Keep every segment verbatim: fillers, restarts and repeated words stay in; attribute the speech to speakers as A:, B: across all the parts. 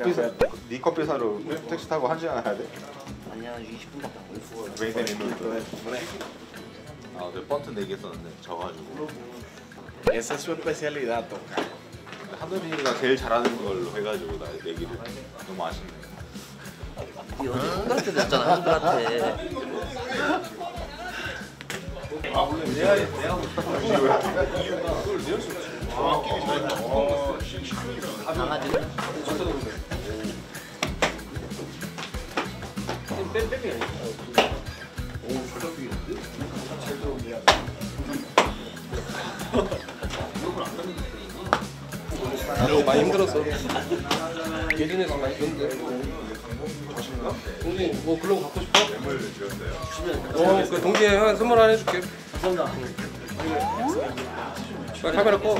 A: 커피 사, 네 커피 사러 택시 타고 한 시간 가야 돼?
B: 아니야, 이십 분밖에 안 걸렸어.
A: 웨이트 미니트. 아, 내 번트 네 개 썼는데 져가지고.
C: Esa es su especialidad, toca.
A: 하늘이가 제일 잘하는 걸로 해가지고 나 내기를 너무 아쉽네.
B: 이 어제 형들한테 냈잖아, 형들한테.
C: 아, 원래 내가 내가 이유가 그걸 내을 수 없지.
B: 강아지는?
C: 땡땡이 아니야. 오, 절대 뛰겠는데? 제일 좋은 데야.
D: 너 많이 힘들었어. 예전에서 많이 힘들었는데. 동진이 뭐 글러브 갖고 싶어? 어, 그 동진이 형 선물 하나 해줄게. 감사합니다. 빨리 카메라 꺼.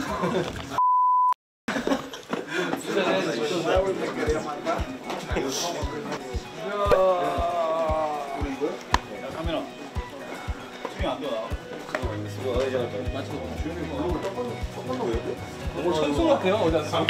C: 카메라. 중이 안 돼.
D: 뭐 천수 같아요, 어디 왔어?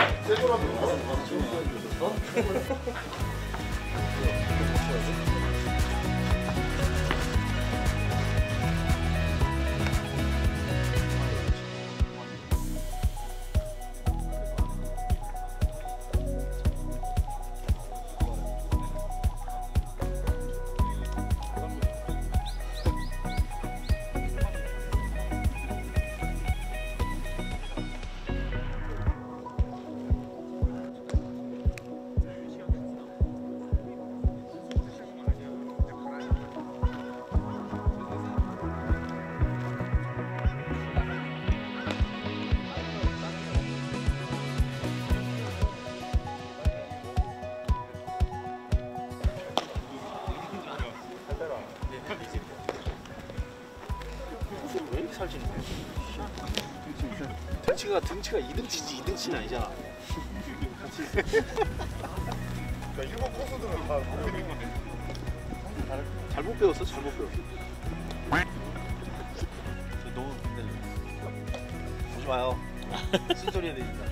C: 왜 이렇게 살찌는 거야? 등치가 등치가 이 등치지 이 등치는 아니잖아. 일본 코스들은 다 잘못 배웠어, 잘못 배웠어. 너무 보지 마요. 쓴소리 해야 되니까.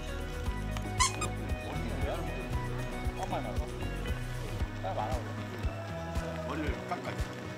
C: 머리를 깎아.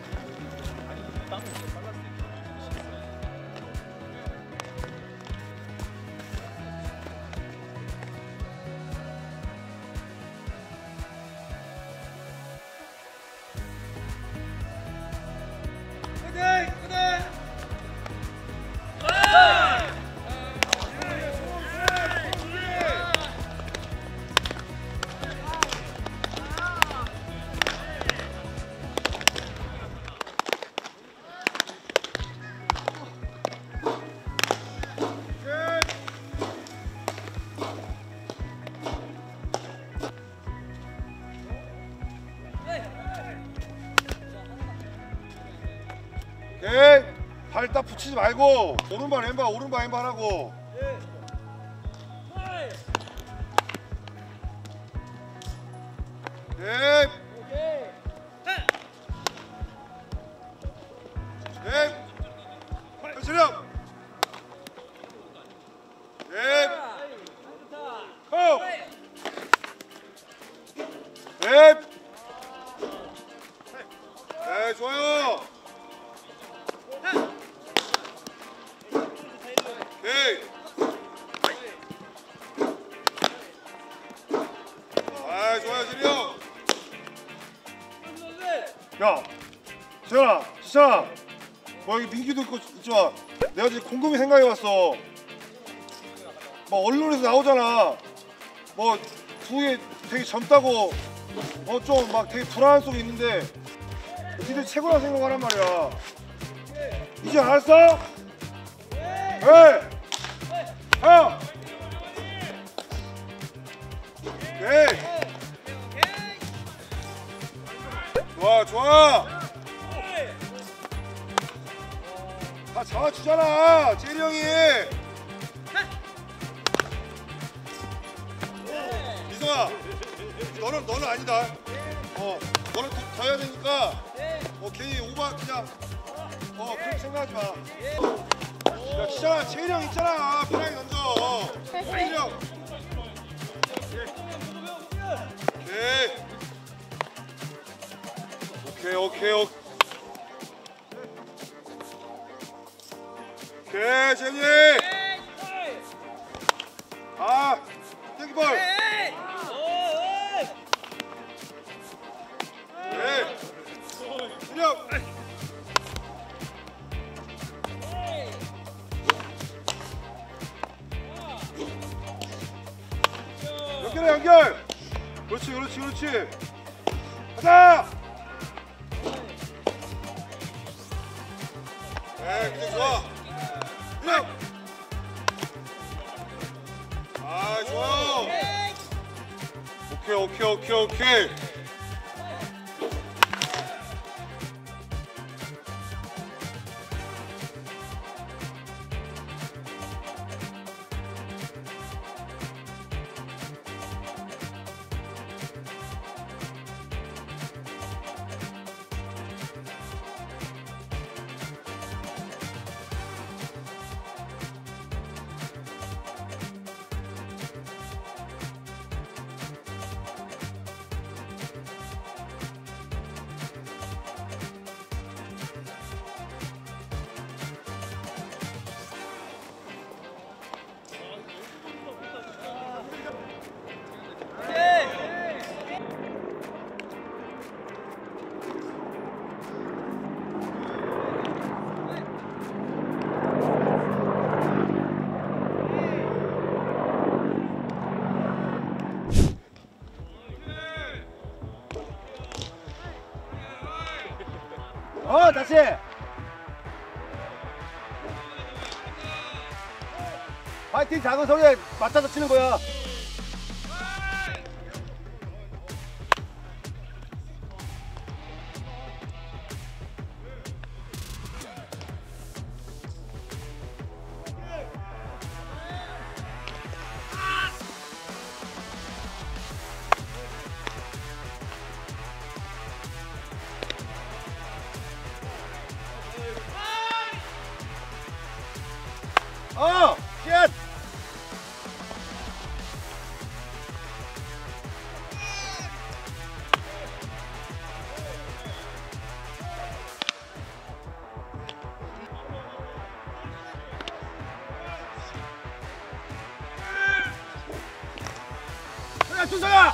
E: 에이, 발 딱 붙이지 말고 오른발 왼발 오른발 왼발 하고. 에이, 에이, 현철형, 에이, 호, 에이, 에이, 좋아요. 오케이. 아, 좋아요, 진이 형. 야, 재현아, 지찬아, 뭐 여기 민기도 있고 있지만 내가 지금 곰곰이 생각해봤어. 뭐 언론에서 나오잖아. 뭐 두개 되게 젊다고, 뭐 좀 막 되게 불안한 속이 있는데 니들 최고라 생각하란 말이야. 이제 알았어? 네. 형. 오케이. 좋아, 좋아. 다 잡아주잖아, 재리 형이. 미성아, 너는 너는 아니다. 어, 너는 더, 더 해야 되니까. 어, 괜히 오바 그냥. 어, 그렇게 생각하지 마. 야, 진짜 재리 형 있잖아. 편하게 던져. 재리 형. 오케이 오케이 오케이 오케이 재민이 아 땡기볼 네 진영 연결해 연결 그렇지 그렇지 그렇지 가자 네 그냥 좋아 그냥 아 좋아요 오케이 오케이 오케이 오케이
C: 어 다시 파이팅 작은 소리에 맞춰서 치는 거야. 어! 쉣! 야, 준서야!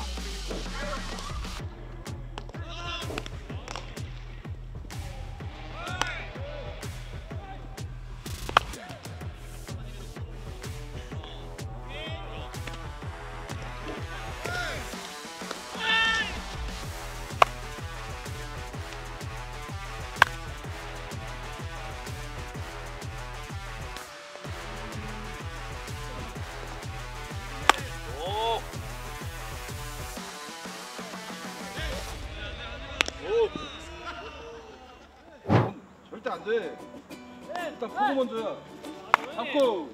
C: 절대 안 돼. 일단 보고 먼저야. 잡고.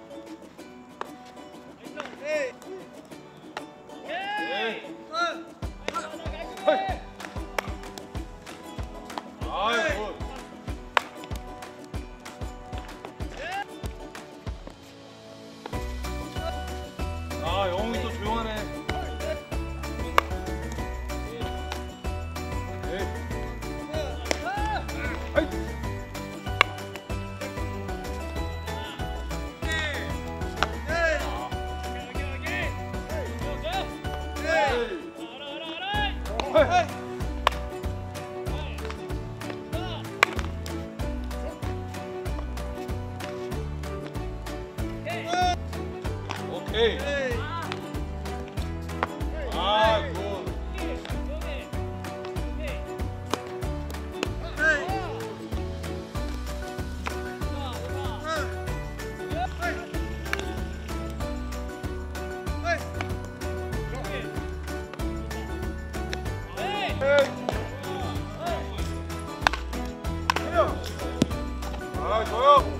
C: 네. 아이고. 아, 영웅이 또 조용하네. 오케이. 아, 굿. 아, 좋아요.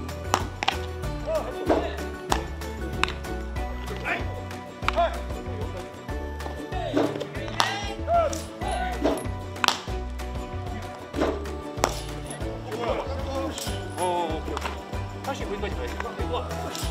C: 어, 다시 왼까지 가야지.